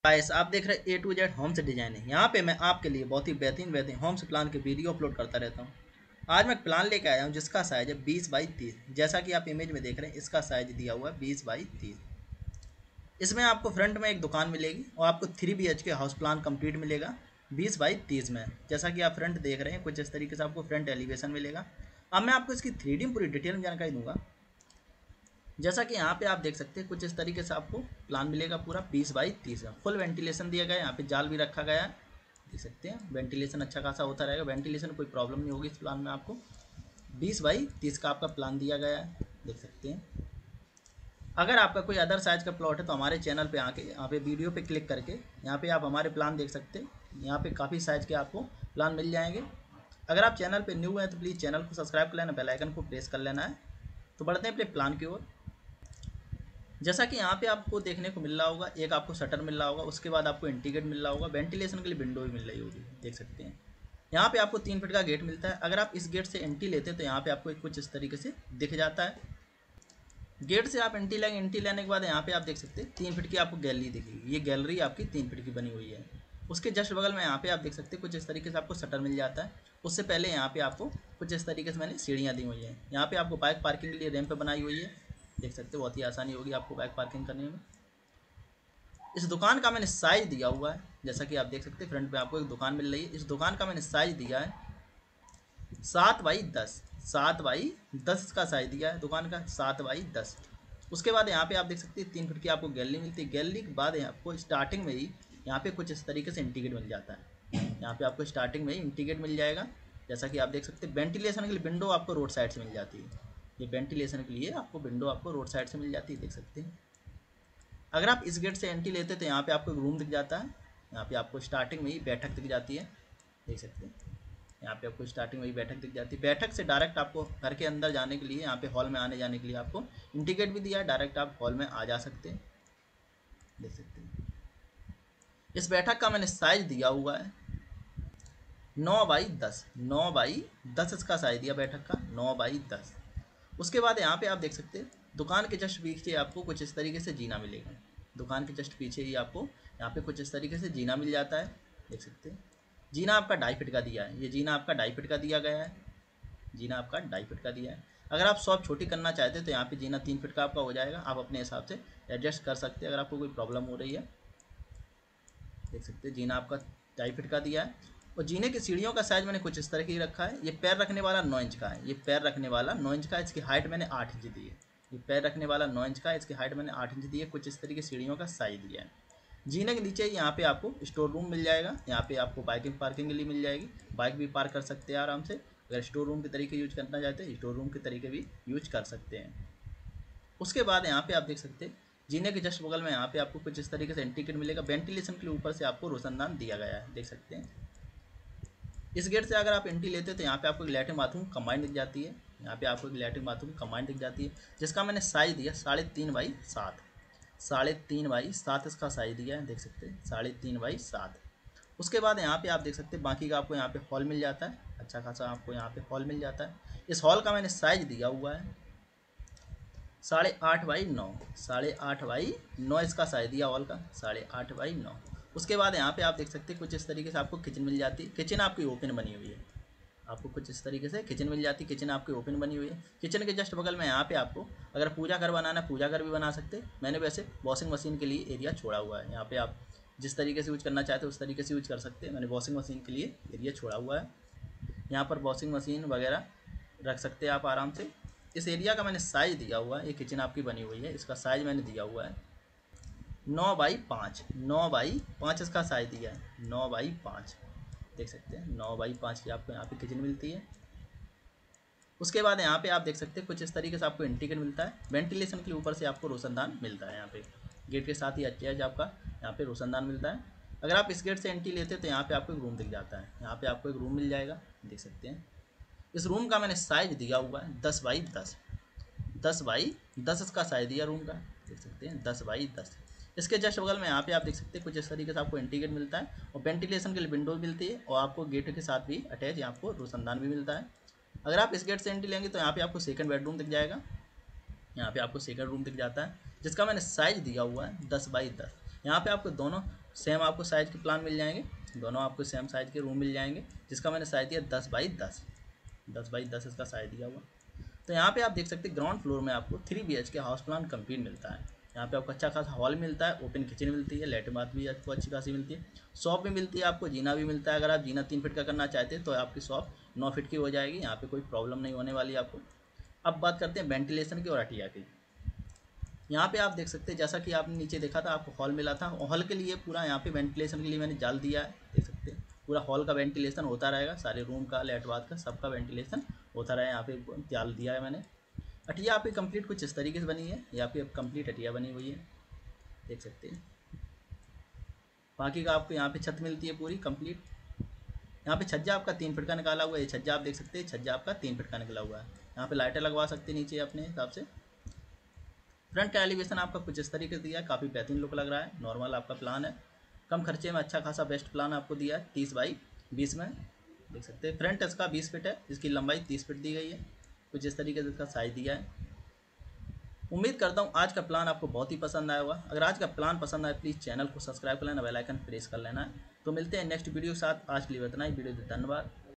Guys आप देख रहे हैं ए टू जेड होम से डिजाइन है। यहाँ पे मैं आपके लिए बहुत ही बेहतरीन होम से प्लान के वीडियो अपलोड करता रहता हूँ। आज मैं प्लान लेके आया हूँ जिसका साइज है 20x30। जैसा कि आप इमेज में देख रहे हैं इसका साइज दिया हुआ है 20x30। इसमें आपको फ्रंट में एक दुकान मिलेगी और आपको 3 BHK हाउस प्लान कंप्लीट मिलेगा 20x30 में। जैसा कि आप फ्रंट देख रहे हैं कुछ इस तरीके से आपको फ्रंट एलिवेशन मिलेगा। अब मैं आपको इसकी 3D पूरी डिटेल में जानकारी दूंगा। जैसा कि यहाँ पे आप देख सकते हैं कुछ इस तरीके से आपको प्लान मिलेगा पूरा 20x30 है। फुल वेंटिलेशन दिया गया है, यहाँ पे जाल भी रखा गया है, देख सकते हैं। वेंटिलेशन अच्छा खासा होता रहेगा, वेंटिलेशन कोई प्रॉब्लम नहीं होगी इस प्लान में। आपको 20x30 का आपका प्लान दिया गया है, देख सकते हैं। अगर आपका कोई अदर साइज का प्लॉट है तो हमारे चैनल पे आके यहाँ पे वीडियो पे क्लिक करके यहाँ पे आप हमारे प्लान देख सकते हैं। यहाँ पे काफ़ी साइज के आपको प्लान मिल जाएंगे। अगर आप चैनल पे न्यू हैं तो प्लीज़ चैनल को सब्सक्राइब कर लेना, बेल आइकन को प्रेस कर लेना है। तो बढ़ते हैं अपने प्लान की ओर। जैसा कि यहाँ पे आपको देखने को मिल रहा होगा, एक आपको शटर मिल रहा होगा, उसके बाद आपको एंट्री गेट मिल रहा होगा, वेंटिलेशन के लिए विंडो भी मिल रही होगी, देख सकते हैं। यहाँ पे आपको 3 फीट का गेट मिलता है। अगर आप इस गेट से एंट्री लेते हैं तो यहाँ पे आपको कुछ इस तरीके से दिख जाता है। गेट से आप एंट्री लेंगे, एंट्री लेने के बाद यहाँ पे आप देख सकते हैं 3 फीट की आपको गैलरी दिखेगी। ये गैलरी आपकी 3 फीट की बनी हुई है। उसके जस्ट बगल में यहाँ पे आप देख सकते हैं कुछ इस तरीके से आपको शटर मिल जाता है। उससे पहले यहाँ पे आपको कुछ इस तरीके से मैंने सीढ़ियाँ दी हुई हैं। यहाँ पे आपको बाइक पार्किंग के लिए रैंप बनाई हुई है, देख सकते हो। बहुत ही आसानी होगी आपको बाइक पार्किंग करने में। इस दुकान का मैंने साइज दिया हुआ है, जैसा कि आप देख सकते हैं फ्रंट में आपको एक दुकान मिल रही है। इस दुकान का मैंने साइज दिया है 7x10। 7x10 का साइज दिया है दुकान का, 7x10। उसके बाद यहाँ पे आप देख सकते हैं 3 फीट की आपको गैलरी मिलती है। गैलरी के बाद आपको स्टार्टिंग में ही यहाँ पे कुछ इस तरीके से इंटीग्रेट मिल जाता है। यहाँ पे आपको स्टार्टिंग में ही इंटीग्रेट मिल जाएगा। जैसा कि आप देख सकते हैं वेंटिलेशन के लिए विंडो आपको रोड साइड से मिल जाती है। ये वेंटिलेशन के लिए आपको विंडो आपको रोड साइड से मिल जाती है, देख सकते हैं। अगर आप इस गेट से एंट्री लेते हैं तो यहाँ पे आपको एक रूम दिख जाता है। यहाँ पे आपको स्टार्टिंग में ही बैठक दिख जाती है, देख सकते हैं। यहाँ पे आपको स्टार्टिंग में ही बैठक दिख जाती है। बैठक से डायरेक्ट आपको घर के अंदर जाने के लिए, यहाँ पे हॉल में आने जाने के लिए आपको इंडिकेट भी दिया है। डायरेक्ट आप हॉल में आ जा सकते हैं, देख सकते हैं। इस बैठक का मैंने साइज दिया हुआ है 9x10। 9x10 इसका साइज दिया बैठक का, 9x10। उसके बाद यहाँ पे आप देख सकते हैं दुकान के जस्ट पीछे आपको कुछ इस तरीके से जीना मिलेगा। दुकान के जस्ट पीछे ही आपको यहाँ पे कुछ इस तरीके से जीना मिल जाता है, देख सकते हैं। जीना आपका 2.5 फीट का दिया है। ये जीना आपका 2.5 फीट का दिया गया है। जीना आपका 2.5 फीट का दिया है। अगर आप शॉप छोटी करना चाहते हैं तो यहाँ पे जीना 3 फीट का आपका हो जाएगा। आप अपने हिसाब से एडजस्ट कर सकते हैं अगर आपको कोई प्रॉब्लम हो रही है, देख सकते हैं। जीना आपका 2.5 फीट का दिया है। और जीने की सीढ़ियों का साइज मैंने कुछ इस तरह की रखा है। ये पैर रखने वाला 9 इंच का है। ये पैर रखने वाला 9 इंच का है। इसकी हाइट मैंने 8 इंच दी है। ये पैर रखने वाला 9 इंच का है, इसकी हाइट मैंने 8 इंच दी है। कुछ इस तरीके सीढ़ियों का साइज दिया है। जीने के नीचे यहाँ पे आपको स्टोर रूम मिल जाएगा। यहाँ पे आपको बाइकिंग पार्किंग के लिए मिल जाएगी, बाइक भी पार्क कर सकते हैं आराम से। अगर स्टोर रूम के तरीके यूज करना चाहते हैं स्टोर रूम के तरीके भी यूज कर सकते हैं। उसके बाद यहाँ पे आप देख सकते हैं जीने के जस्ट बगल में यहाँ पे आपको कुछ इस तरीके से एंट्री गेट मिलेगा। वेंटिलेशन के लिए ऊपर से आपको रोशनदान दिया गया है, देख सकते हैं। इस गेट से अगर आप एंट्री लेते हैं तो यहाँ पे आपको एक लैट्रिन बाथरूम कंबाइंड दिख जाती है। यहाँ पे आपको एक लैट्रिन बाथरूम कंबाइंड दिख जाती है, जिसका मैंने साइज दिया 3.5x7। 3.5x7 इसका साइज दिया है, देख सकते हैं। 3.5x7। उसके बाद यहाँ पे आप देख सकते हैं बाकी का आपको यहाँ पे हॉल मिल जाता है। अच्छा खासा आपको यहाँ पे हॉल मिल जाता है। इस हॉल का मैंने साइज दिया हुआ है 8.5x9। 8.5x9 इसका साइज दिया हॉल का, 8.5x9। उसके बाद यहाँ पे आप देख सकते हैं कुछ इस तरीके से आपको किचन मिल जाती है। किचन आपकी ओपन बनी हुई है। आपको कुछ इस तरीके से किचन मिल जाती है। किचन आपकी ओपन बनी हुई है। किचन के जस्ट बगल में यहाँ पे आपको अगर पूजा घर बनाना है पूजा घर भी बना सकते हैं। मैंने वैसे वॉशिंग मशीन के लिए एरिया छोड़ा हुआ है। यहाँ पे आप जिस तरीके से यूज करना चाहते हैं उस तरीके से यूज कर सकते हैं। मैंने वॉशिंग मशीन के लिए एरिया छोड़ा हुआ है। यहाँ पर वॉशिंग मशीन वगैरह रख सकते हैं आप आराम से। इस एरिया का मैंने साइज दिया हुआ है। ये किचन आपकी बनी हुई है, इसका साइज मैंने दिया हुआ है 9x5। 9x5 इसका साइज दिया है, 9x5, देख सकते हैं। 9x5 की आपको यहाँ पे किचन मिलती है। उसके बाद यहाँ पे आप देख सकते हैं कुछ इस तरीके से आपको एंट्री गेट मिलता है। वेंटिलेशन के ऊपर से आपको रोशनदान मिलता है। यहाँ पे गेट के साथ ही अटैच आपका यहाँ पे रोशनदान मिलता है। अगर आप इस गेट से एंट्री लेते हैं तो यहाँ पे आपको एक रूम दिख जाता है। यहाँ पे आपको एक रूम मिल जाएगा, देख सकते हैं। इस रूम का मैंने साइज दिया हुआ है 10x10। 10x10 इसका साइज दिया रूम का, देख सकते हैं। 10x10। इसके जस्ट बगल में यहाँ पे आप देख सकते हैं कुछ इस तरीके से आपको एंट्री गेट मिलता है और वेंटिलेशन के लिए विंडो मिलती है। और आपको गेट के साथ भी अटैच यहाँ आपको रोशनदान भी मिलता है। अगर आप इस गेट से एंट्री लेंगे तो यहाँ पे आपको सेकंड बेडरूम दिख जाएगा। यहाँ पे आपको सेकंड रूम दिख जाता है, जिसका मैंने साइज दिया हुआ है 10x10। यहाँ पे आपको दोनों सेम आपको साइज़ के प्लान मिल जाएंगे, दोनों आपको सेम साइज़ के रूम मिल जाएंगे, जिसका मैंने साइज़ दिया 10x10, 10x10 इसका साइज़ दिया हुआ। तो यहाँ पे आप देख सकते हैं ग्राउंड फ्लोर में आपको 3 BHK हाउस प्लान कंप्लीट मिलता है। यहाँ पे आपको अच्छा खासा हॉल मिलता है, ओपन किचन मिलती है, लेटरिन बाथ भी आपको अच्छी खासी मिलती है, शॉप भी मिलती है, आपको जीना भी मिलता है। अगर आप जीना 3 फीट का करना चाहते हैं तो आपकी शॉप 9 फीट की हो जाएगी, यहाँ पे कोई प्रॉब्लम नहीं होने वाली आपको। अब बात करते हैं वेंटिलेशन की और अटिया की। यहाँ पे आप देख सकते हैं जैसा कि आपने नीचे देखा था आपको हॉल मिला था, हॉल के लिए पूरा यहाँ पे वेंटिलेशन के लिए मैंने जाल दिया है, देख सकते हैं पूरा हॉल का वेंटिलेशन होता रहेगा, सारे रूम का, लेट बाथ का, सबका वेंटिलेशन होता रहे, यहाँ पे जाल दिया है मैंने। अटिया आपकी कंप्लीट कुछ इस तरीके से बनी है, यहाँ पे कंप्लीट अटिया बनी हुई है, देख सकते हैं। बाकी का आपको यहाँ पे छत मिलती है पूरी कंप्लीट। यहाँ पे छज्जा आपका 3 फीट का निकाला हुआ है, ये छज्जा आप देख सकते हैं, छज्जा आपका 3 फीट का निकला हुआ है। यहाँ पे लाइटें लगवा सकते हैं नीचे अपने हिसाब से। फ्रंट का एलिवेशन आपका कुछ इस तरीके से दिया है, काफ़ी बेहतरीन लुक लग रहा है, नॉर्मल आपका प्लान है, कम खर्चे में अच्छा खासा बेस्ट प्लान आपको दिया है 30x20 में, देख सकते हैं। फ्रंट इसका 20 फीट है, इसकी लंबाई 30 फीट दी गई है, कुछ इस तरीके से इसका साइज दिया है। उम्मीद करता हूँ आज का प्लान आपको बहुत ही पसंद आया होगा। अगर आज का प्लान पसंद आए प्लीज़ चैनल को सब्सक्राइब कर लेना, बेल आइकन प्रेस कर लेना। तो मिलते हैं नेक्स्ट वीडियो के साथ, आज के लिए इतना ही। वीडियो धन्यवाद।